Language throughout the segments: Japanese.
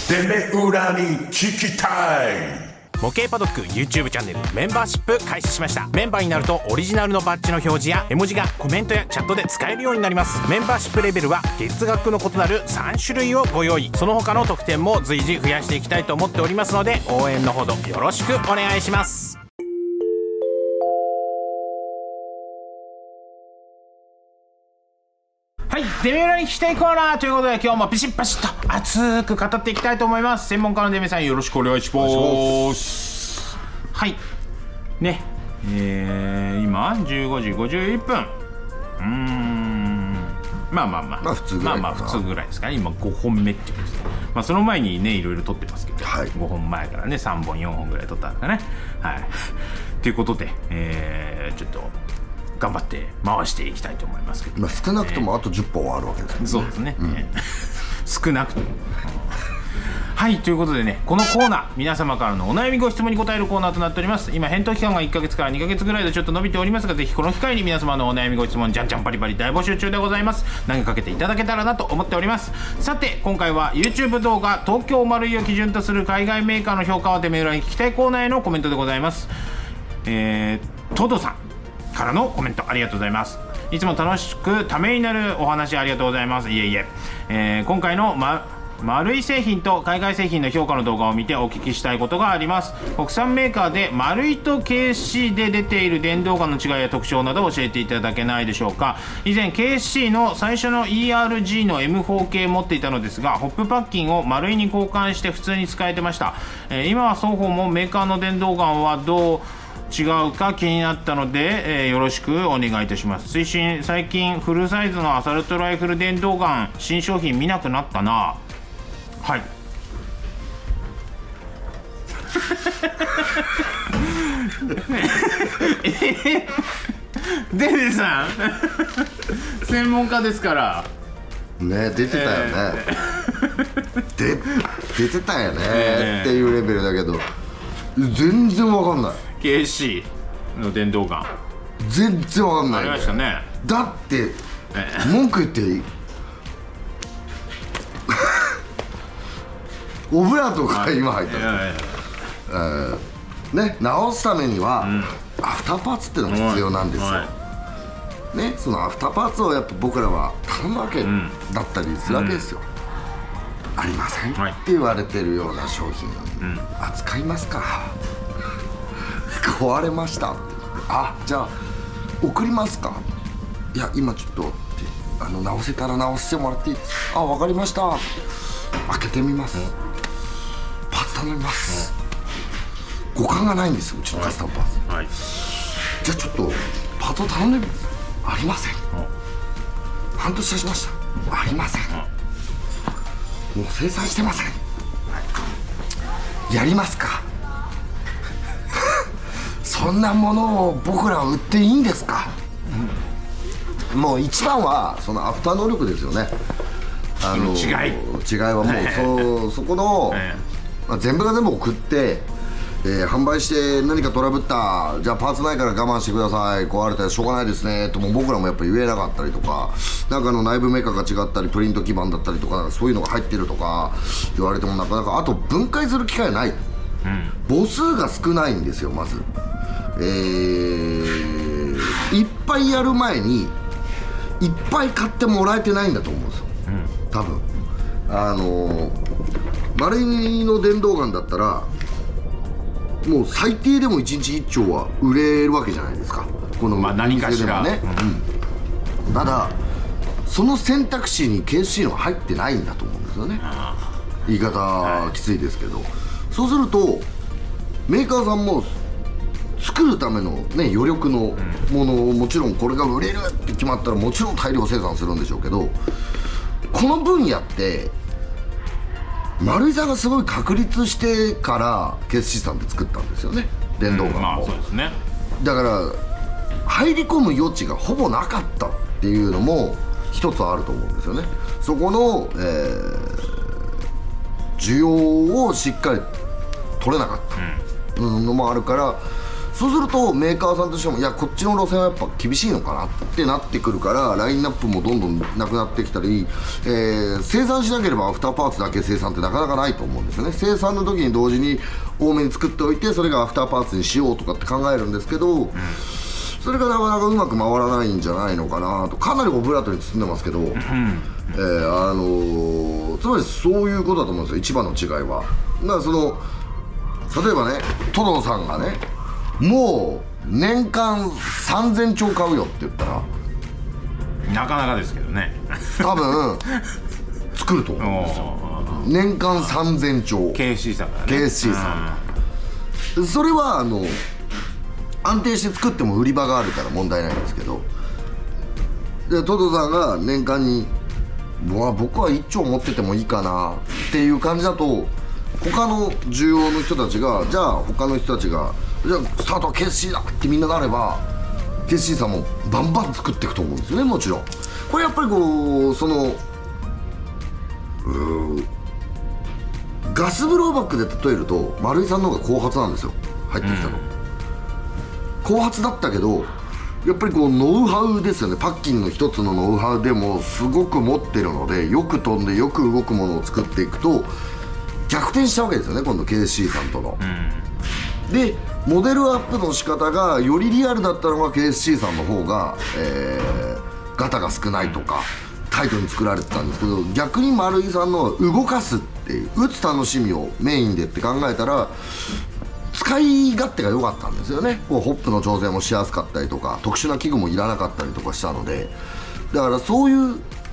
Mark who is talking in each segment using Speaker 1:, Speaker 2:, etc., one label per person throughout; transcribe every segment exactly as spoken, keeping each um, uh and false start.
Speaker 1: てめえ裏に聞きたい。
Speaker 2: 模型パドック YouTube チャンネルメンバーシップ開始しました。メンバーになるとオリジナルのバッジの表示や絵文字がコメントやチャットで使えるようになります。メンバーシップレベルは月額の異なるさん種類をご用意。その他の特典も随時増やしていきたいと思っておりますので、応援のほどよろしくお願いします。はい、デメ裏に聞きたいコーナーということで、今日もピシッパシッと熱く語っていきたいと思います。専門家のデメさん、よろしくお願いします。はいね、えー、今じゅうごじごじゅういっぷん。うーん、まあまあまあ
Speaker 3: まあ普通ぐらいかな。
Speaker 2: まあまあ普通ぐらいですかね。今ごほんめっていうですね。まあその前にね、いろいろ撮ってますけど、はい、ごほんまえからね、さんぼんよんほんぐらい撮ったんだね。はいということで、えー、ちょっと頑張って回していきたいと思いますけど、
Speaker 3: まあ、少なくともあとじゅっぽんはあるわけですね。
Speaker 2: そうですね、うん、少なくともはい、ということでね、このコーナー、皆様からのお悩みご質問に答えるコーナーとなっております。今返答期間がいっかげつからにかげつぐらいでちょっと伸びておりますが、ぜひこの機会に皆様のお悩みご質問じゃんじゃんパリパリ大募集中でございます。投げかけていただけたらなと思っております。さて今回は YouTube 動画東京丸いを基準とする海外メーカーの評価をてめえらに聞きたいコーナーへのコメントでございます。えー、トドさんからのコメントありがとうございます。いつも楽しくためになるお話ありがとうございます。いえいえ、えー、今回の、ま、丸い製品と海外製品の評価の動画を見てお聞きしたいことがあります。国産メーカーで丸いと ケーエスシー で出ている電動ガンの違いや特徴などを教えていただけないでしょうか。以前 ケーエスシー の最初の イーアールジー の エムフォー 系持っていたのですが、ホップパッキンを丸いに交換して普通に使えてました。えー、今は双方もメーカーの電動ガンはどう違うか気になったので、えー、よろしくお願いいたします。推進、最近フルサイズのアサルトライフル電動ガン新商品見なくなったな。はいデデさん専門家ですから
Speaker 3: ね、出てたよね、えー、で出てたよね、えー、っていうレベルだけど全然わかんない。
Speaker 2: ケーエスシー の電動ガン
Speaker 3: 全然わかんない、
Speaker 2: ありましたね。
Speaker 3: だって、えー、文句言っていいオブラートが今入ったのね、直すためには、うん、アフターパーツっていうのが必要なんですよ、はい、ね、そのアフターパーツをやっぱ僕らは頼むわけだったりするわけですよ、うん、ありません、はい、って言われてるような商品、うん、扱いますか壊れました、あ、じゃあ送りますか、いや今ちょっとってあの直せたら直してもらっていいですか、あ、分かりました、開けてみます、うん、パーツ頼みます、うん、互換がないんですよ、うちのカスタムパーツ、はいはい、じゃあちょっとパーツを頼んでみます、ありません、うん、半年経ちました、ありません、うん、もう生産してません、はい、やりますかそんなものを僕らは売っていいんですか、うん、もう一番はそのアフター能力ですよね。あの違い違いはもう そ, そこの、まあ、全部が全部送って、えー、販売して何かトラブった、じゃあパーツないから我慢してください、壊れたらしょうがないですねとも僕らもやっぱ言えなかったりとか、なんかの内部メーカーが違ったりプリント基板だったりとか、そういうのが入ってるとか言われてもなかなか、あと分解する機会ない、うん、母数が少ないんですよ。まず、えー、いっぱいやる前にいっぱい買ってもらえてないんだと思うんですよ、うん、多分あの丸いの電動ガンだったらもう最低でもいちにちいっちょうは売れるわけじゃないですか、この
Speaker 2: まあ何かしら
Speaker 3: ね、うん、ただその選択肢に ケーエスシー の入ってないんだと思うんですよね。言い方きついですけど、はい、そうするとメーカーさんも作るための、ね、余力のものをもちろんこれが売れるって決まったらもちろん大量生産するんでしょうけど、この分野って丸井さんがすごい確立してから ケーエスシー さんって作ったんですよね、電動ガンを、うん、まあそうですね。だから入り込む余地がほぼなかったっていうのも一つあると思うんですよね。そこの、えー、需要をしっかり取れなかったのもあるから、 そうするとメーカーさんとしてもいやこっちの路線はやっぱ厳しいのかなってなってくるからラインナップもどんどんなくなってきたり、えー、生産しなければアフターパーツだけ生産ってなかなかないと思うんですよね。生産の時に同時に多めに作っておいてそれがアフターパーツにしようとかって考えるんですけど、うん、それがなかなかうまく回らないんじゃないのかなと。かなりオブラートに包んでますけど、うん、えー、あのー、つまりそういうことだと思うんですよ、一番の違いは。だからその例えばねトドさんがねもう年間さんぜんちょう買うよって言ったら
Speaker 2: なかなかですけどね
Speaker 3: 多分作ると思うんですよ年間さんぜんちょう ケーエスシー さんからね ケーエスシー さん、うん、それはあの安定して作っても売り場があるから問題ないんですけど、でトドさんが年間にまあ僕はいっちょう持っててもいいかなっていう感じだと他の需要の人たちがじゃあ他の人たちがじゃあスタートは ケーエスシー だってみんななれば ケーエスシー さんもバンバン作っていくと思うんですよね。もちろんこれやっぱりこうそのうガスブローバックで例えると丸井さんの方が後発なんですよ入ってきたの、うん、後発だったけどやっぱりこうノウハウですよね。パッキンの一つのノウハウでもすごく持ってるのでよく飛んでよく動くものを作っていくと逆転したわけですよね今度 ケーエスシー さんとの、うん、でモデルアップの仕方がよりリアルだったのが ケーエスシー さんの方が、えー、ガタが少ないとかタイトに作られてたんですけど逆に丸井さんの動かすっていう打つ楽しみをメインでって考えたら使い勝手が良かったんですよね。こうホップの調整もしやすかったりとか特殊な器具もいらなかったりとかしたのでだからそういう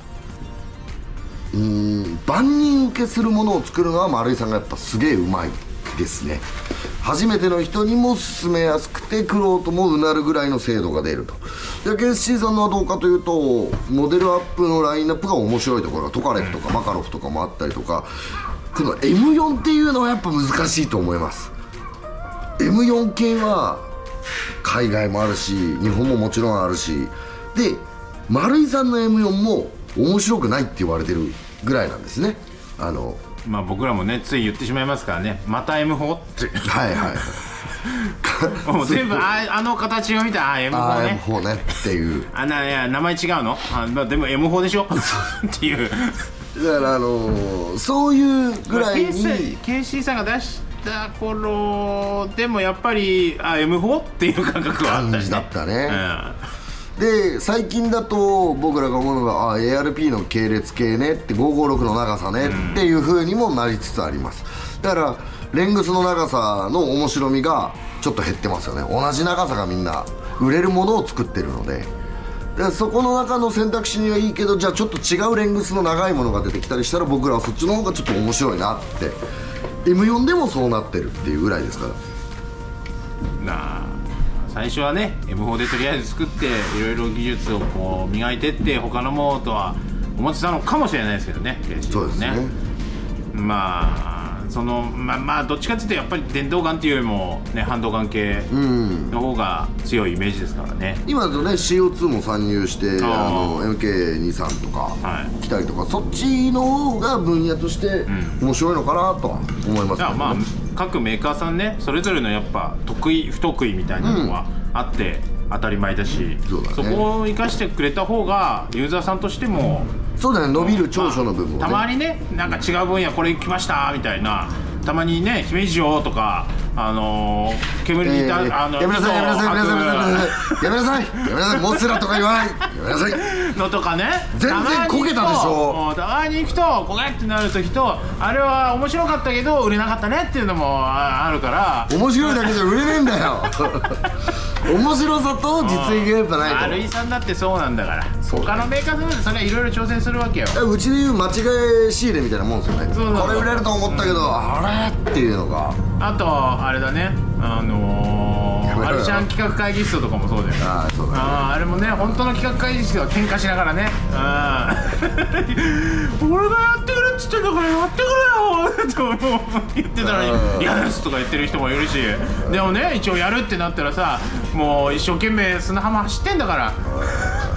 Speaker 3: うーん万人受けするものを作るのは丸井さんがやっぱすげえうまいですね。初めての人にも勧めやすくて玄人もうなるぐらいの精度が出ると。で ケーエスシー さんのはどうかというとモデルアップのラインナップが面白いところがトカレフとかマカロフとかもあったりとかこの エムよん っていうのはやっぱ難しいと思います。 エムよん 系は海外もあるし日本ももちろんあるしで丸井さんの エムよん も面白くないって言われてるぐらいなんですね。あの
Speaker 2: まあ僕らもねつい言ってしまいますからねまた エムフォー って
Speaker 3: はいはいはい
Speaker 2: もう全部ああの形を見たあ エムフォー ね
Speaker 3: エムフォー ねっていう
Speaker 2: あないや名前違うのあ、まあ、でも エムフォー でしょっていう
Speaker 3: だからあのー、そういうぐらいに
Speaker 2: ケーエスシー さんが出した頃でもやっぱりあ エムフォー っていう感覚はあったね
Speaker 3: 感じだったね、うん、で最近だと僕らが思うのがあ エーアールピー の系列系ねってごーごーろくの長さね、うん、っていう風にもなりつつあります。だからレングスの長さの面白みがちょっと減ってますよね。同じ長さがみんな売れるものを作ってるのででそこの中の選択肢にはいいけどじゃあちょっと違うレングスの長いものが出てきたりしたら僕らはそっちの方がちょっと面白いなって エムよん でもそうなってるっていうぐらいですから
Speaker 2: なあ最初はね エムフォー でとりあえず作っていろいろ技術をこう磨いてって他のものとは思ってたのかもしれないですけどね。
Speaker 3: そうですね。
Speaker 2: まあそのまあまあどっちかっていうとやっぱり電動ガンっていうよりもねハンドガン系の方が強いイメージですからね、
Speaker 3: うん、今だとね シーオーツー も参入してあの エムケーにじゅうさん とか来たりとか、はい、そっちの方が分野として面白いのかなとは思いますけどね、うん、まあ
Speaker 2: 各メーカーさんねそれぞれのやっぱ得意不得意みたいなのはあって当たり前だし、うん そ, だね、そこを生かしてくれた方がユーザーさんとしても
Speaker 3: そうだね伸びる長所の部分を、ね
Speaker 2: まあ、たまにねなんか違う分野これ来ましたみたいなたまにね姫路城とかあのー、煙にいた、えー、あの
Speaker 3: やめなさいやめなさいやめなさいやめなさいやめなさいやめなさいモスラとか言わないやめなさい
Speaker 2: のとかね
Speaker 3: 全然こけたでしょ。
Speaker 2: たまに行くとこげってなる時とあれは面白かったけど売れなかったねっていうのもあるから
Speaker 3: 面白いだけじゃ売れねえんだよ面白さと実益がやっぱないと。
Speaker 2: 丸井さんだってそうなんだから他のメーカーさんだってそれはいろいろ挑戦するわけよ。
Speaker 3: うちでいう間違い仕入れみたいなもんですよね。そうそうこれ売れると思ったけど、うん、あれっていうのが
Speaker 2: あとあれだねあのー、アルシャン企画会議室とかもそうだよね。
Speaker 3: ああそうだね。
Speaker 2: ああれもね本当の企画会議室は喧嘩しながらねあ俺がやってくれっつってんだからやってくれよって言ってたのに嫌ですとか言ってる人もいるしでもね一応やるってなったらさもう一生懸命砂浜走ってんだから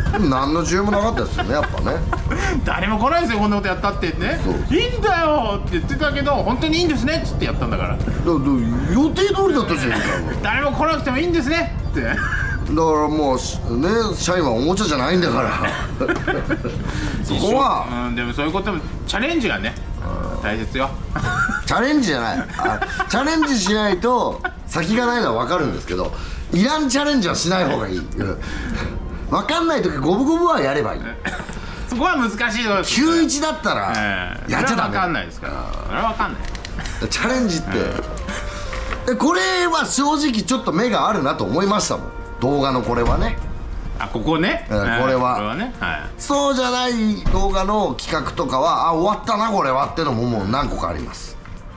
Speaker 3: 何の需要もなかったですよね、やっぱね。
Speaker 2: 誰も来ないですよこんなことやったってね。いいんだよって言ってたけど、本当にいいんですねっつってやったんだから。だだ
Speaker 3: 予定通りだったじゃないか。
Speaker 2: 誰も来なくてもいいんですねって。だから
Speaker 3: もうね、社員はおもちゃじゃないんだからそこは、
Speaker 2: うん、でもそういうこともチャレンジがね大切よ。
Speaker 3: チャレンジじゃないあチャレンジしないと先がないのは分かるんですけど、いらんチャレンジはしない方がいい。分かんない時五分五分はやればいい。
Speaker 2: そこは難しいところです。
Speaker 3: きゅういちだったらやっちゃダメ。
Speaker 2: それは分かんないですから。それは分かんない。
Speaker 3: チャレンジってで、これは正直ちょっと目があるなと思いましたもん、動画のこれはね。
Speaker 2: あ、ここね、
Speaker 3: これは、これは
Speaker 2: ね、はい、そう
Speaker 3: じゃない動画の企画とかは、あ、終わったなこれはってのももう何個かあります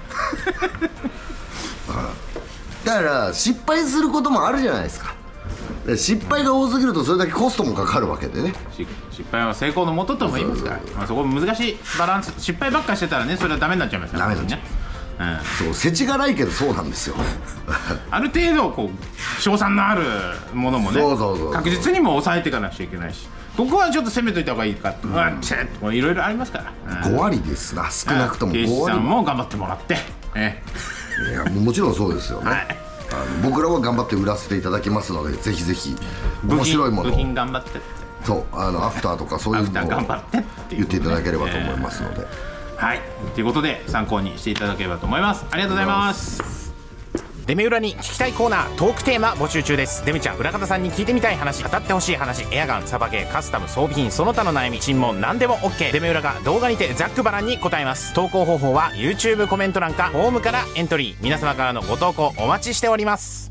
Speaker 3: だから失敗することもあるじゃないですか。失敗が多すぎるとそれだけコストもかかるわけでね。
Speaker 2: 失敗は成功のもととも言いますから、まあ、そこ難しいバランス。失敗ばっかしてたらね、それはダメになっちゃいますから。
Speaker 3: ダメになっちゃう、うん、そう、世知辛いけどそうなんですよ
Speaker 2: ある程度こう賞賛のあるものもね、確実にも抑えていかなきゃいけないし、ここはちょっと攻めといた方がいいかって、うん、いろいろありますから、うん、
Speaker 3: ご割ですな、少なくともご割。
Speaker 2: 警視さんも頑張ってもらって、え
Speaker 3: え、いやもちろんそうですよね、はい、あの僕らは頑張って売らせていただきますので、ぜひぜひ面白いものを、
Speaker 2: 部品頑張ってって、
Speaker 3: そうあのアフターとかそういうのを
Speaker 2: 頑張ってって
Speaker 3: 言っていただければと思いますので、
Speaker 2: えー、はい、ということで参考にしていただければと思います。ありがとうございます。
Speaker 4: デメ裏に聞きたいコーナー、トークテーマ募集中です。デメちゃん、裏方さんに聞いてみたい話、語ってほしい話、エアガン、サバゲー、カスタム、装備品、その他の悩み、尋問、何でも OK。デメ裏が動画にてざっくばらんに答えます。投稿方法は YouTube コメント欄かフォームからエントリー。皆様からのご投稿お待ちしております。